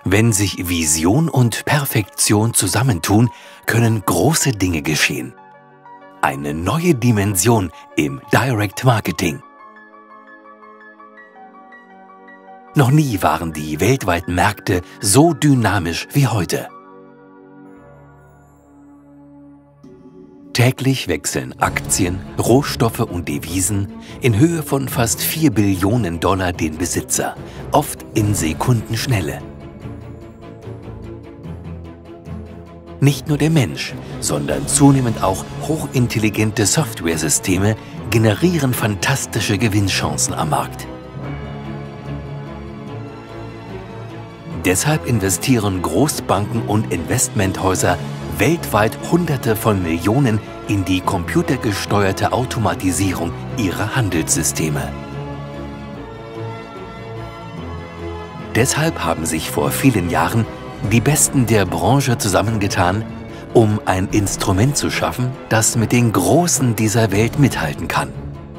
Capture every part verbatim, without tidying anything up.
Wenn sich Vision und Perfektion zusammentun, können große Dinge geschehen. Eine neue Dimension im Direct Marketing. Noch nie waren die weltweiten Märkte so dynamisch wie heute. Täglich wechseln Aktien, Rohstoffe und Devisen in Höhe von fast vier Billionen Dollar den Besitzer, oft in Sekundenschnelle. Nicht nur der Mensch, sondern zunehmend auch hochintelligente Softwaresysteme generieren fantastische Gewinnchancen am Markt. Deshalb investieren Großbanken und Investmenthäuser weltweit Hunderte von Millionen in die computergesteuerte Automatisierung ihrer Handelssysteme. Deshalb haben sich vor vielen Jahren die Besten der Branche zusammengetan, um ein Instrument zu schaffen, das mit den Großen dieser Welt mithalten kann.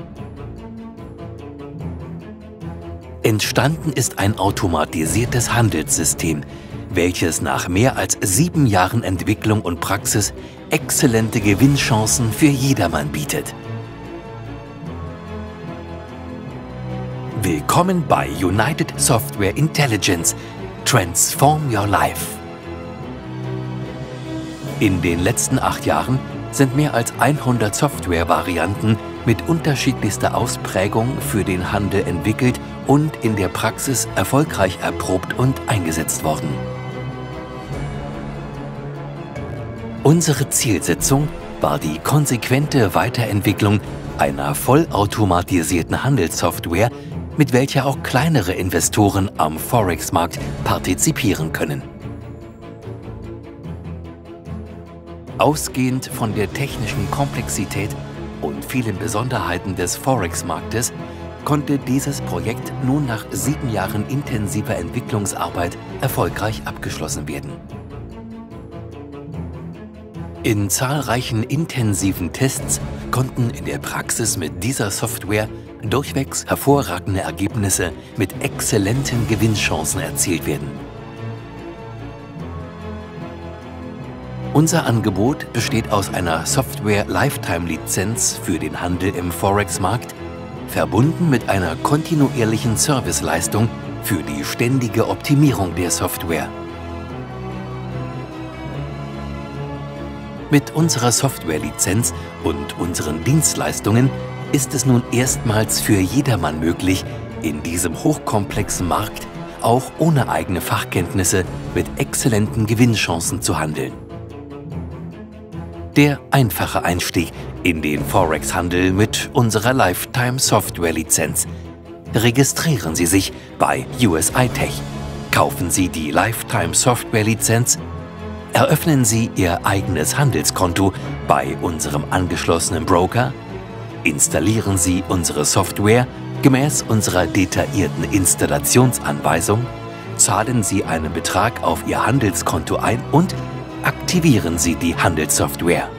Entstanden ist ein automatisiertes Handelssystem, welches nach mehr als sieben Jahren Entwicklung und Praxis exzellente Gewinnchancen für jedermann bietet. Willkommen bei United Software Intelligence. Transform Your Life. In den letzten acht Jahren sind mehr als hundert Software-Varianten mit unterschiedlichster Ausprägung für den Handel entwickelt und in der Praxis erfolgreich erprobt und eingesetzt worden. Unsere Zielsetzung war die konsequente Weiterentwicklung einer vollautomatisierten Handelssoftware, mit welcher auch kleinere Investoren am Forex-Markt partizipieren können. Ausgehend von der technischen Komplexität und vielen Besonderheiten des Forex-Marktes konnte dieses Projekt nun nach sieben Jahren intensiver Entwicklungsarbeit erfolgreich abgeschlossen werden. In zahlreichen intensiven Tests konnten in der Praxis mit dieser Software durchwegs hervorragende Ergebnisse mit exzellenten Gewinnchancen erzielt werden. Unser Angebot besteht aus einer Software-Lifetime-Lizenz für den Handel im Forex-Markt, verbunden mit einer kontinuierlichen Serviceleistung für die ständige Optimierung der Software. Mit unserer Software-Lizenz und unseren Dienstleistungen ist es nun erstmals für jedermann möglich, in diesem hochkomplexen Markt auch ohne eigene Fachkenntnisse mit exzellenten Gewinnchancen zu handeln. Der einfache Einstieg in den Forex-Handel mit unserer Lifetime-Software-Lizenz. Registrieren Sie sich bei U S I Tech, kaufen Sie die Lifetime-Software-Lizenz, eröffnen Sie Ihr eigenes Handelskonto bei unserem angeschlossenen Broker, installieren Sie unsere Software gemäß unserer detaillierten Installationsanweisung, zahlen Sie einen Betrag auf Ihr Handelskonto ein und aktivieren Sie die Handelssoftware.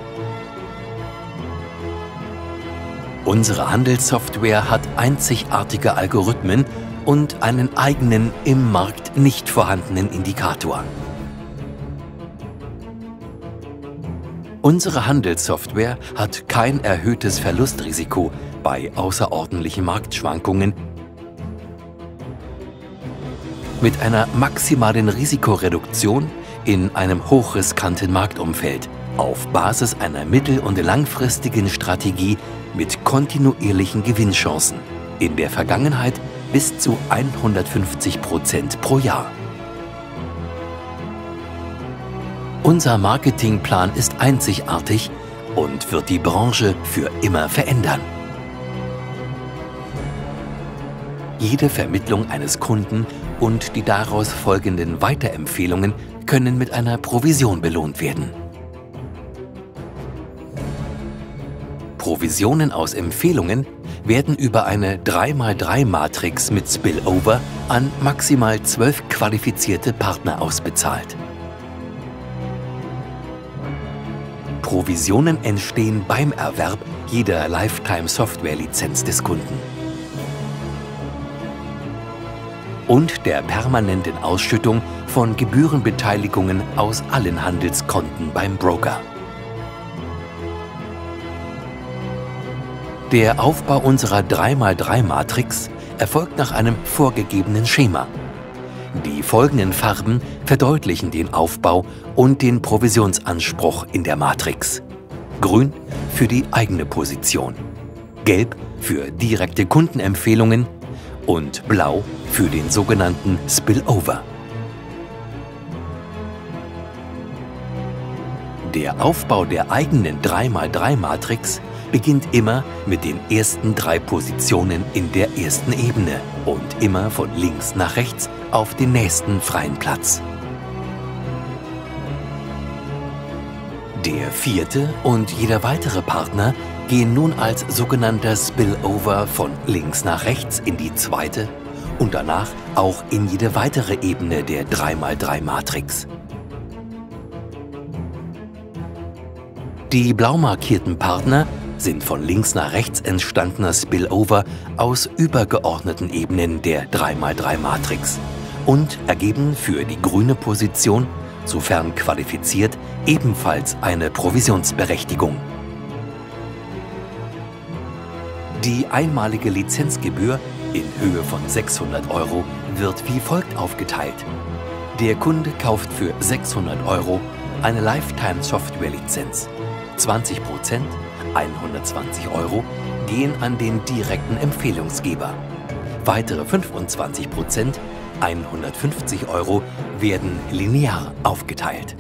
Unsere Handelssoftware hat einzigartige Algorithmen und einen eigenen im Markt nicht vorhandenen Indikator. Unsere Handelssoftware hat kein erhöhtes Verlustrisiko bei außerordentlichen Marktschwankungen. Mit einer maximalen Risikoreduktion in einem hochriskanten Marktumfeld auf Basis einer mittel- und langfristigen Strategie mit kontinuierlichen Gewinnchancen. In der Vergangenheit bis zu hundertfünfzig Prozent pro Jahr. Unser Marketingplan ist einzigartig und wird die Branche für immer verändern. Jede Vermittlung eines Kunden und die daraus folgenden Weiterempfehlungen können mit einer Provision belohnt werden. Provisionen aus Empfehlungen werden über eine drei mal drei Matrix mit Spillover an maximal zwölf qualifizierte Partner ausbezahlt. Provisionen entstehen beim Erwerb jeder Lifetime-Software-Lizenz des Kunden. und der permanenten Ausschüttung von Gebührenbeteiligungen aus allen Handelskonten beim Broker. Der Aufbau unserer drei mal drei Matrix erfolgt nach einem vorgegebenen Schema. Die folgenden Farben verdeutlichen den Aufbau und den Provisionsanspruch in der Matrix. Grün für die eigene Position, Gelb für direkte Kundenempfehlungen und Blau für den sogenannten Spillover. Der Aufbau der eigenen drei mal drei Matrix beginnt immer mit den ersten drei Positionen in der ersten Ebene und immer von links nach rechts auf den nächsten freien Platz. Der vierte und jeder weitere Partner gehen nun als sogenannter Spillover von links nach rechts in die zweite und danach auch in jede weitere Ebene der drei mal drei Matrix. Die blau markierten Partner sind von links nach rechts entstandener Spillover aus übergeordneten Ebenen der drei mal drei Matrix und ergeben für die grüne Position, sofern qualifiziert, ebenfalls eine Provisionsberechtigung. Die einmalige Lizenzgebühr in Höhe von sechshundert Euro wird wie folgt aufgeteilt. Der Kunde kauft für sechshundert Euro eine Lifetime-Software-Lizenz. zwanzig Prozent, hundertzwanzig Euro, gehen an den direkten Empfehlungsgeber. Weitere fünfundzwanzig Prozent, hundertfünfzig Euro, werden linear aufgeteilt.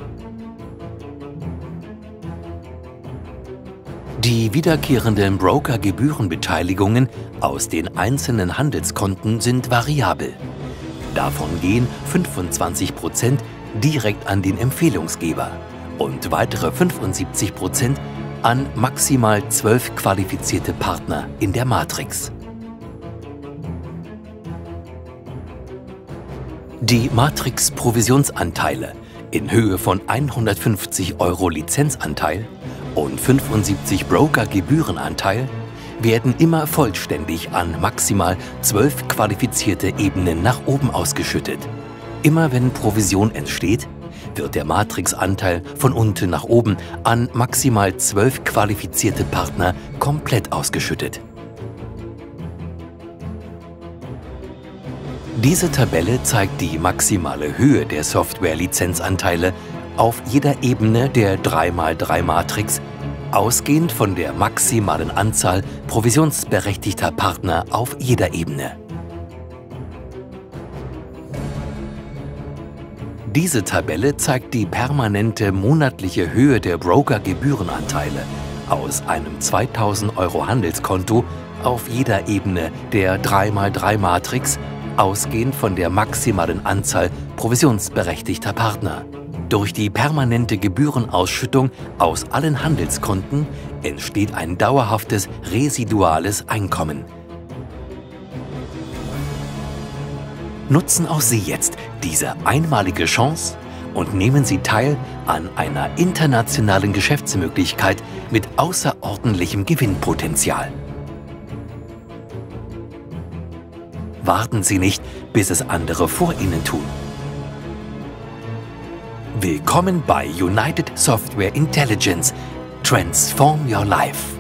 Die wiederkehrenden Broker-Gebührenbeteiligungen aus den einzelnen Handelskonten sind variabel. Davon gehen fünfundzwanzig Prozent direkt an den Empfehlungsgeber und weitere fünfundsiebzig Prozent an maximal zwölf qualifizierte Partner in der Matrix. Die Matrix-Provisionsanteile in Höhe von hundertfünfzig Euro Lizenzanteil und fünfundsiebzig Broker-Gebührenanteil werden immer vollständig an maximal zwölf qualifizierte Ebenen nach oben ausgeschüttet. Immer wenn Provision entsteht, wird der Matrix-Anteil von unten nach oben an maximal zwölf qualifizierte Partner komplett ausgeschüttet. Diese Tabelle zeigt die maximale Höhe der Software-Lizenzanteile auf jeder Ebene der drei mal drei Matrix, ausgehend von der maximalen Anzahl provisionsberechtigter Partner auf jeder Ebene. Diese Tabelle zeigt die permanente monatliche Höhe der Broker-Gebührenanteile aus einem zweitausend Euro Handelskonto auf jeder Ebene der drei mal drei Matrix, ausgehend von der maximalen Anzahl provisionsberechtigter Partner. Durch die permanente Gebührenausschüttung aus allen Handelskonten entsteht ein dauerhaftes residuales Einkommen. Nutzen auch Sie jetzt diese einmalige Chance und nehmen Sie teil an einer internationalen Geschäftsmöglichkeit mit außerordentlichem Gewinnpotenzial. Warten Sie nicht, bis es andere vor Ihnen tun. Willkommen bei United Software Intelligence. Transform your life.